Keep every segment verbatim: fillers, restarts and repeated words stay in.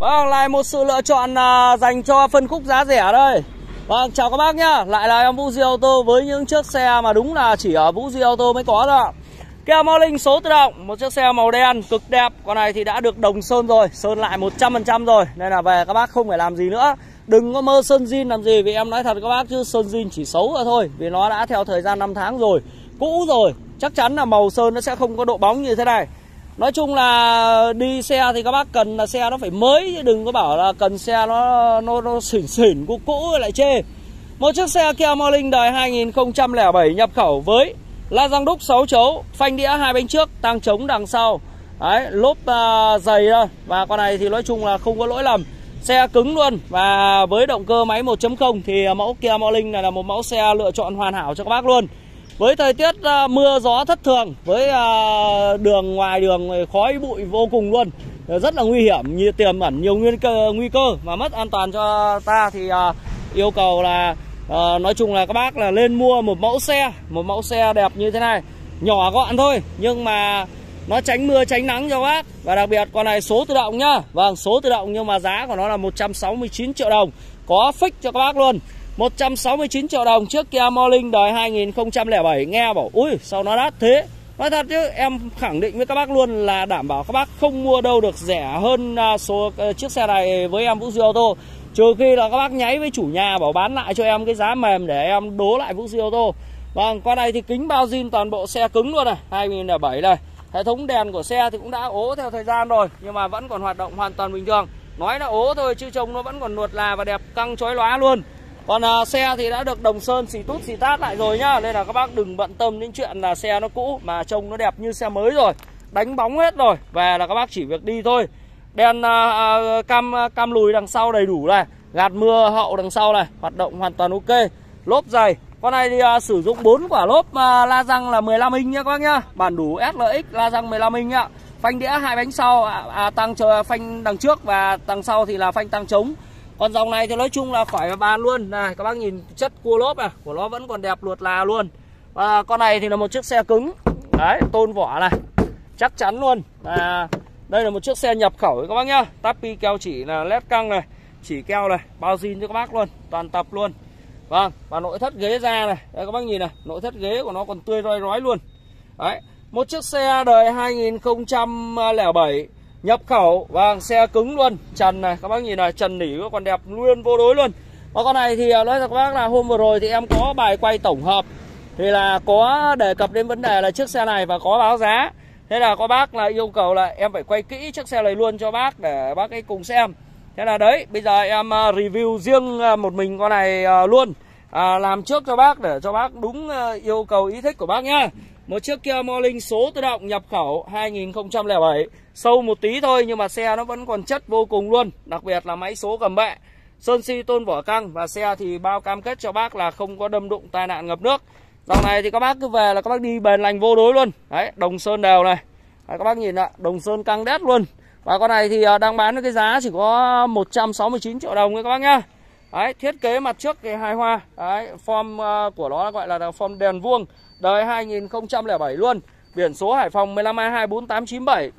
Vâng, lại một sự lựa chọn uh, dành cho phân khúc giá rẻ đây. Vâng, chào các bác nhá. Lại là em Vũ Duy Auto với những chiếc xe mà đúng là chỉ ở Vũ Duy Auto mới có thôi ạ. Kia Morning số tự động, một chiếc xe màu đen cực đẹp. Con này thì đã được đồng sơn rồi, sơn lại một trăm phần trăm rồi. Nên là về các bác không phải làm gì nữa. Đừng có mơ sơn zin làm gì, vì em nói thật các bác chứ sơn zin chỉ xấu rồi thôi. Vì nó đã theo thời gian năm tháng rồi, cũ rồi. Chắc chắn là màu sơn nó sẽ không có độ bóng như thế này. Nói chung là đi xe thì các bác cần là xe nó phải mới, chứ đừng có bảo là cần xe nó nó, nó xỉn xỉn cũ cũ lại chê. Một chiếc xe Kia Morning đời hai nghìn không trăm lẻ bảy nhập khẩu với la răng đúc sáu chấu, phanh đĩa hai bánh trước, tang chống đằng sau. Đấy, lốp uh, dày thôi. Và con này thì nói chung là không có lỗi lầm. Xe cứng luôn. Và với động cơ máy một chấm không thì mẫu Kia Morning này là một mẫu xe lựa chọn hoàn hảo cho các bác luôn. Với thời tiết uh, mưa gió thất thường, với uh, đường ngoài đường khói bụi vô cùng luôn, rất là nguy hiểm, như tiềm ẩn nhiều nguy cơ, nguy cơ và mất an toàn cho ta, thì uh, yêu cầu là uh, nói chung là các bác là lên mua một mẫu xe, một mẫu xe đẹp như thế này, nhỏ gọn thôi nhưng mà nó tránh mưa tránh nắng cho các bác. Và đặc biệt con này số tự động nhá. Vâng, số tự động nhưng mà giá của nó là một trăm sáu mươi chín triệu đồng, có fix cho các bác luôn. Một trăm sáu mươi chín triệu đồng chiếc Kia Morning đời hai nghìn không trăm lẻ bảy. Nghe bảo ui sao nó đắt thế. Nói thật chứ em khẳng định với các bác luôn là đảm bảo các bác không mua đâu được rẻ hơn số uh, chiếc xe này với em Vũ Duy Auto. Trừ khi là các bác nháy với chủ nhà bảo bán lại cho em cái giá mềm để em đố lại Vũ Duy Auto. Vâng, con này thì kính bao zin toàn bộ, xe cứng luôn này, hai nghìn không trăm lẻ bảy này. Hệ thống đèn của xe thì cũng đã ố theo thời gian rồi, nhưng mà vẫn còn hoạt động hoàn toàn bình thường. Nói là ố thôi chứ trông nó vẫn còn nuột là và đẹp căng chói lóa luôn. Còn uh, xe thì đã được đồng sơn xì tút xì tát lại rồi nhá. Nên là các bác đừng bận tâm đến chuyện là xe nó cũ, mà trông nó đẹp như xe mới rồi. Đánh bóng hết rồi, về là các bác chỉ việc đi thôi. Đèn uh, uh, cam uh, cam lùi đằng sau đầy đủ này, gạt mưa hậu đằng sau này, hoạt động hoàn toàn ok. Lốp dày. Con này thì uh, sử dụng bốn quả lốp uh, la răng là mười lăm inch nhá các bác nhá. Bản đủ ét lờ ích la răng mười lăm inch nhá. Phanh đĩa hai bánh sau, à, à, tăng chờ phanh đằng trước và đằng sau thì là phanh tăng chống. Còn dòng này thì nói chung là khỏi bàn luôn. Này các bác nhìn chất cua lốp này của nó vẫn còn đẹp luột là luôn. Và con này thì là một chiếc xe cứng. Đấy, tôn vỏ này, chắc chắn luôn. Và đây là một chiếc xe nhập khẩu các bác nhá. Tapi keo chỉ là led căng này, chỉ keo này, bao zin cho các bác luôn, toàn tập luôn. Vâng, và nội thất ghế da này, đây các bác nhìn này, nội thất ghế của nó còn tươi rói rói luôn. Đấy, một chiếc xe đời hai nghìn không trăm lẻ bảy nhập khẩu. Vâng, xe cứng luôn, trần này các bác nhìn này, trần nỉ còn đẹp nguyên vô đối luôn. Và con này thì nói thật các bác là hôm vừa rồi thì em có bài quay tổng hợp thì là có đề cập đến vấn đề là chiếc xe này và có báo giá. Thế là có bác là yêu cầu là em phải quay kỹ chiếc xe này luôn cho bác để bác ấy cùng xem. Thế là đấy, bây giờ em review riêng một mình con này luôn, à, làm trước cho bác để cho bác đúng yêu cầu ý thích của bác nhá. Một chiếc Kia Morning số tự động nhập khẩu hai nghìn không trăm lẻ bảy, sâu một tí thôi nhưng mà xe nó vẫn còn chất vô cùng luôn. Đặc biệt là máy số cầm bệ, sơn xi tôn vỏ căng, và xe thì bao cam kết cho bác là không có đâm đụng tai nạn ngập nước. Dòng này thì các bác cứ về là các bác đi bền lành vô đối luôn. Đấy, đồng sơn đều này. Đấy, các bác nhìn ạ, đồng sơn căng đét luôn. Và con này thì đang bán với cái giá chỉ có một trăm sáu mươi chín triệu đồng các bác nhá. Đấy, thiết kế mặt trước thì hài hòa. Đấy, form của nó gọi là form đèn vuông, đời hai nghìn không trăm lẻ bảy luôn. Biển số Hải Phòng một lăm A hai bốn tám chín bảy.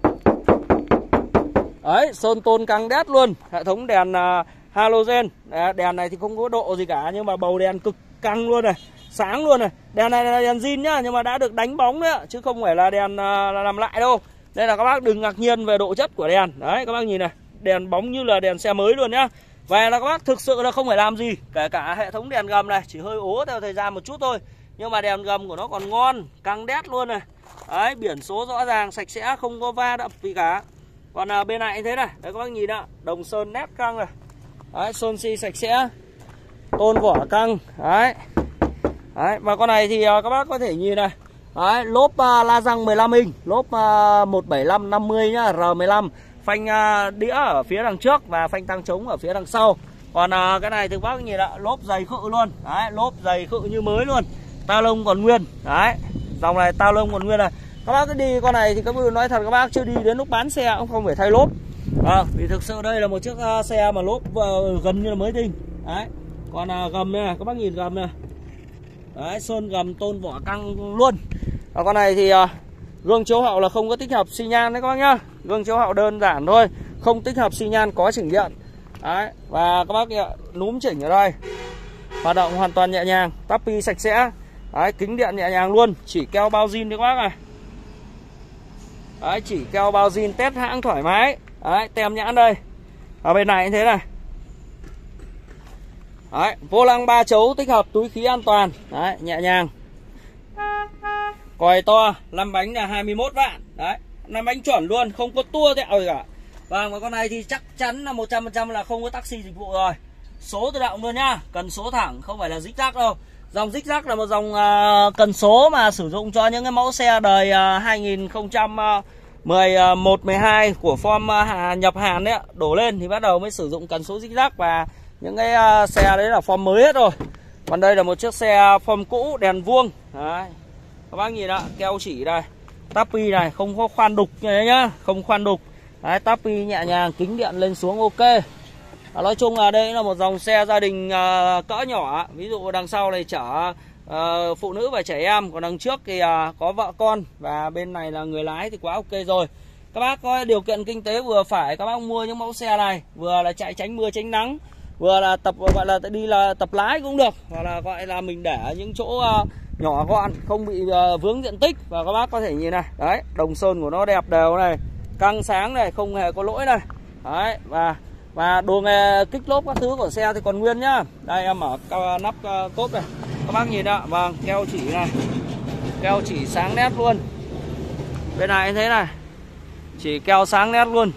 Đấy, sơn tôn căng đét luôn. Hệ thống đèn uh, halogen. Đấy, đèn này thì không có độ gì cả, nhưng mà bầu đèn cực căng luôn này, sáng luôn này. Đèn này là đèn zin nhá, nhưng mà đã được đánh bóng đấy, chứ không phải là đèn uh, làm lại đâu. Nên là các bác đừng ngạc nhiên về độ chất của đèn. Đấy, các bác nhìn này, đèn bóng như là đèn xe mới luôn nhá. Và là các bác thực sự là không phải làm gì. Kể cả hệ thống đèn gầm này chỉ hơi ố theo thời gian một chút thôi, nhưng mà đèn gầm của nó còn ngon, căng đét luôn này. Đấy, biển số rõ ràng, sạch sẽ, không có va đập gì cả. Còn à, bên này như thế này, đấy các bác nhìn ạ, đồng sơn nét căng này. Đấy, sơn xi sạch sẽ, tôn vỏ căng. Đấy. Đấy, và con này thì à, các bác có thể nhìn này. Đấy, lốp à, la răng mười lăm inch, lốp à, một bảy lăm năm mươi nhá, R mười lăm. Phanh à, đĩa ở phía đằng trước và phanh tăng chống ở phía đằng sau. Còn à, cái này thì các bác nhìn ạ, lốp dày khự luôn. Đấy, lốp dày khự như mới luôn. Ta lông còn nguyên. Đấy, dòng này ta lông còn nguyên này. Các bác cứ đi con này thì các bác nói thật các bác chưa đi đến lúc bán xe cũng không phải thay lốp. À, vì thực sự đây là một chiếc uh, xe mà lốp uh, gần như là mới tinh. Đấy. Còn uh, gầm này, các bác nhìn gầm này. Đấy, sơn gầm tôn vỏ căng luôn. Và con này thì uh, gương chiếu hậu là không có tích hợp xi nhan đấy các bác nhá. Gương chiếu hậu đơn giản thôi. không tích hợp xi nhan, có chỉnh điện. Đấy, và các bác núm chỉnh ở đây, hoạt động hoàn toàn nhẹ nhàng, tắp pi sạch sẽ. Đấy, kính điện nhẹ nhàng luôn, chỉ keo bao zin cho các bác này. Đấy, chỉ keo bao zin test hãng thoải mái. Đấy, tem nhãn đây. Ở bên này như thế này. Đấy, vô lăng ba chấu tích hợp túi khí an toàn. Đấy, nhẹ nhàng. Còi to, năm bánh là hai mươi mốt vạn. Đấy, năm bánh chuẩn luôn, không có tua tẹo gì cả. Vâng, và con này thì chắc chắn là một trăm phần trăm là không có taxi dịch vụ rồi. Số tự động luôn nhá, cần số thẳng, không phải là dích rắc đâu. Dòng dích rắc là một dòng uh, cần số mà sử dụng cho những cái mẫu xe đời uh, hai nghìn không trăm mười một mười hai của form uh, nhập Hàn đấy, đổ lên thì bắt đầu mới sử dụng cần số dích rắc, và những cái uh, xe đấy là form mới hết rồi. Còn đây là một chiếc xe form cũ, đèn vuông. Đấy, các bác nhìn ạ, keo chỉ đây, tắp pi này, không có khoan đục như thế nhá, không khoan đục. Đấy, tắp pi nhẹ nhàng, kính điện lên xuống ok. À, nói chung là đây là một dòng xe gia đình uh, cỡ nhỏ. Ví dụ đằng sau này chở uh, phụ nữ và trẻ em, còn đằng trước thì uh, có vợ con, và bên này là người lái thì quá ok rồi. Các bác có điều kiện kinh tế vừa phải, các bác mua những mẫu xe này, vừa là chạy tránh mưa tránh nắng, vừa là tập gọi là đi là tập lái cũng được, hoặc là gọi là mình để những chỗ uh, nhỏ gọn, không bị uh, vướng diện tích. Và các bác có thể nhìn này, đấy, đồng sơn của nó đẹp đều này, căng sáng này, không hề có lỗi này. Đấy, và và đồ nghề kích lốp các thứ của xe thì còn nguyên nhá. Đây em mở nắp cốp này, các bác nhìn ạ. Vâng, keo chỉ này, keo chỉ sáng nét luôn. Bên này thế này, chỉ keo sáng nét luôn,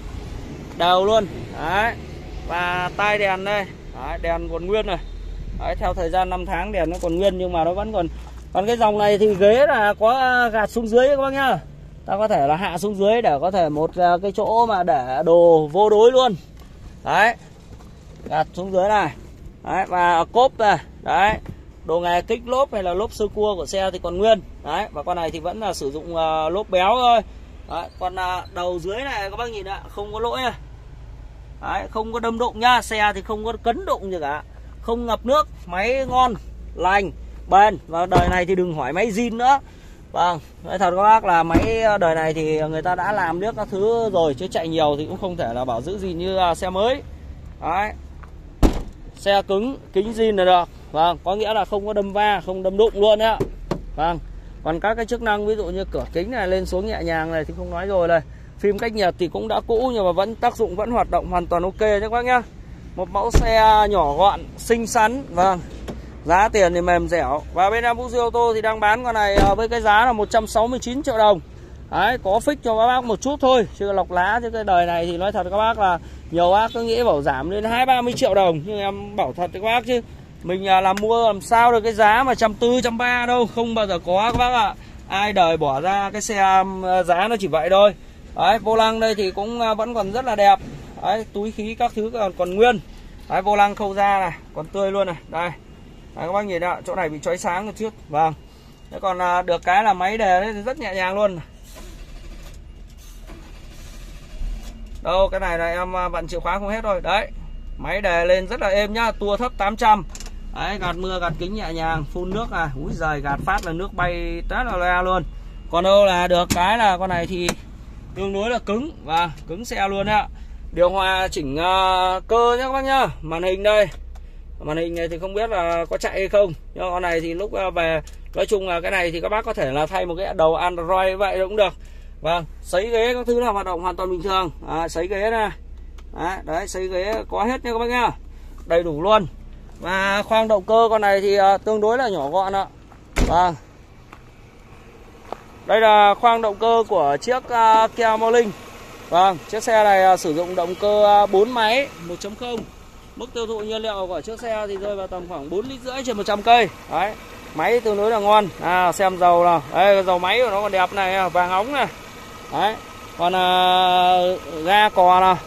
đều luôn. Đấy, và tai đèn đây. Đấy, đèn còn nguyên này. Đấy, theo thời gian năm tháng đèn nó còn nguyên, nhưng mà nó vẫn còn. Còn cái dòng này thì ghế là có gạt xuống dưới các bác nhá. Ta có thể là hạ xuống dưới để có thể một cái chỗ mà để đồ vô đối luôn. Đấy, gạt xuống dưới này. Đấy, và cốp này. Đấy, đồ nghề kích lốp hay là lốp sơ cua của xe thì còn nguyên. Đấy, và con này thì vẫn là sử dụng uh, lốp béo thôi. Đấy, còn uh, đầu dưới này các bác nhìn ạ, không có lỗi này. Đấy, không có đâm đụng nhá, xe thì không có cấn đụng gì cả, không ngập nước, máy ngon, lành, bền. Và đời này thì đừng hỏi máy zin nữa. Vâng, nói thật các bác là máy đời này thì người ta đã làm nước các thứ rồi, chứ chạy nhiều thì cũng không thể là bảo giữ gì như xe mới. Đấy, xe cứng, kính zin là được. Vâng, có nghĩa là không có đâm va, không đâm đụng luôn á. Vâng, còn các cái chức năng ví dụ như cửa kính này lên xuống nhẹ nhàng này thì không nói rồi này. Phim cách nhiệt thì cũng đã cũ nhưng mà vẫn tác dụng, vẫn hoạt động hoàn toàn ok nhé các bác nhá. Một mẫu xe nhỏ gọn, xinh xắn. Vâng, giá tiền thì mềm dẻo. Và bên em Vũ Duy ô tô thì đang bán con này với cái giá là một trăm sáu mươi chín triệu đồng. Đấy, có fix cho các bác một chút thôi, chứ lọc lá chứ cái đời này thì nói thật các bác là nhiều bác cứ nghĩ bảo giảm lên hai ba mươi triệu đồng, nhưng em bảo thật các bác chứ mình làm mua làm sao được cái giá mà trăm tư trăm ba đâu, không bao giờ có các bác ạ. À, ai đời bỏ ra cái xe giá nó chỉ vậy thôi. Đấy, vô lăng đây thì cũng vẫn còn rất là đẹp. Đấy, túi khí các thứ còn còn nguyên. Đấy, vô lăng khâu ra này, còn tươi luôn này. Đây. Đấy, các bác nhìn ạ, chỗ này bị chói sáng một chút. Vâng. Thế còn à, được cái là máy đề đấy thì rất nhẹ nhàng luôn. Đâu, cái này là em vặn chìa khóa không hết rồi. Đấy, máy đề lên rất là êm nhá, tua thấp tám trăm. Đấy, gạt mưa gạt kính nhẹ nhàng, phun nước à, úi giời, gạt phát là nước bay rất là loe luôn. Còn đâu là được cái là con này thì tương đối là cứng, và cứng xe luôn ạ. Điều hòa chỉnh uh, cơ nhé các bác nhá. Màn hình đây, màn hình này thì không biết là có chạy hay không, nhưng con này thì lúc uh, về, nói chung là cái này thì các bác có thể là thay một cái đầu Android vậy cũng được. Vâng, sấy ghế các thứ là hoạt động hoàn toàn bình thường. À, sấy ghế này, đấy, đấy, sấy ghế có hết nha các bác nhá, đầy đủ luôn. Và khoang động cơ con này thì uh, tương đối là nhỏ gọn ạ. Vâng, đây là khoang động cơ của chiếc uh, Kia Morning. Vâng, chiếc xe này uh, sử dụng động cơ uh, bốn máy một chấm không. Mức tiêu thụ nhiên liệu của chiếc xe thì rơi vào tầm khoảng bốn lít rưỡi trên một trăm cây. Đấy, máy tương đối là ngon. À, xem dầu nào. Đây, dầu máy của nó còn đẹp này, vàng óng này. Đấy, còn uh, ga cò nào,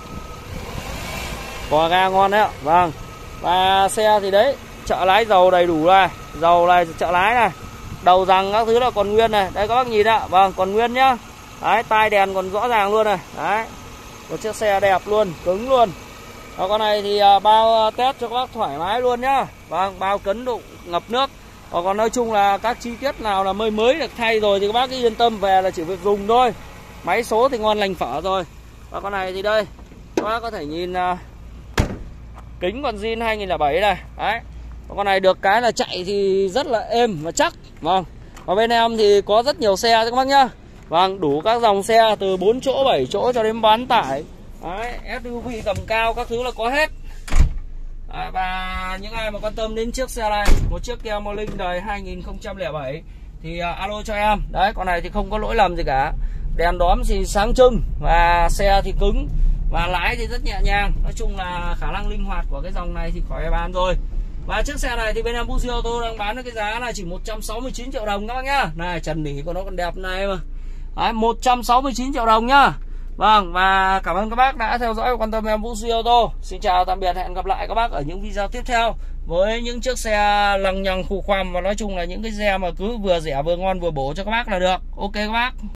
cò ga ngon đấy ạ. Vâng, và xe thì đấy, trợ lái dầu đầy đủ này, dầu này, trợ lái này, đầu rằng các thứ là còn nguyên này. Đây các bác nhìn ạ. Vâng, còn nguyên nhá. Đấy, tai đèn còn rõ ràng luôn này. Đấy, một chiếc xe đẹp luôn, cứng luôn. Và con này thì uh, bao test cho các bác thoải mái luôn nhá. Vâng, bao cấn đụng, ngập nước. Và còn nói chung là các chi tiết nào là mới mới được thay rồi thì các bác cứ yên tâm về là chỉ việc dùng thôi. Máy số thì ngon lành phở rồi. Và con này thì đây, Các bác có thể nhìn uh, kính con zin hai nghìn lẻ bảy này. Đấy. Con này được cái là chạy thì rất là êm và chắc. Vâng. Và bên em thì có rất nhiều xe các bác nhá. Vâng, đủ các dòng xe từ bốn chỗ, bảy chỗ cho đến bán tải. Đấy, ét u vê tầm cao các thứ là có hết. Đấy, và những ai mà quan tâm đến chiếc xe này, một chiếc Kia Morning đời hai nghìn không trăm lẻ bảy thì uh, alo cho em. Đấy, con này thì không có lỗi lầm gì cả. Đèn đóm thì sáng trưng và xe thì cứng và lái thì rất nhẹ nhàng. Nói chung là khả năng linh hoạt của cái dòng này thì khỏi bàn rồi. Và chiếc xe này thì bên em Fuji Auto đang bán với cái giá là chỉ một trăm sáu mươi chín triệu đồng các bác nhá. Này, trần nỉ của nó còn đẹp này mà. Đấy, một trăm sáu mươi chín triệu đồng nhá. Vâng, và cảm ơn các bác đã theo dõi và quan tâm em Fuji Auto. Xin chào tạm biệt, hẹn gặp lại các bác ở những video tiếp theo với những chiếc xe lằng nhằng khù khoằm, và nói chung là những cái xe mà cứ vừa rẻ vừa ngon vừa bổ cho các bác là được. Ok các bác.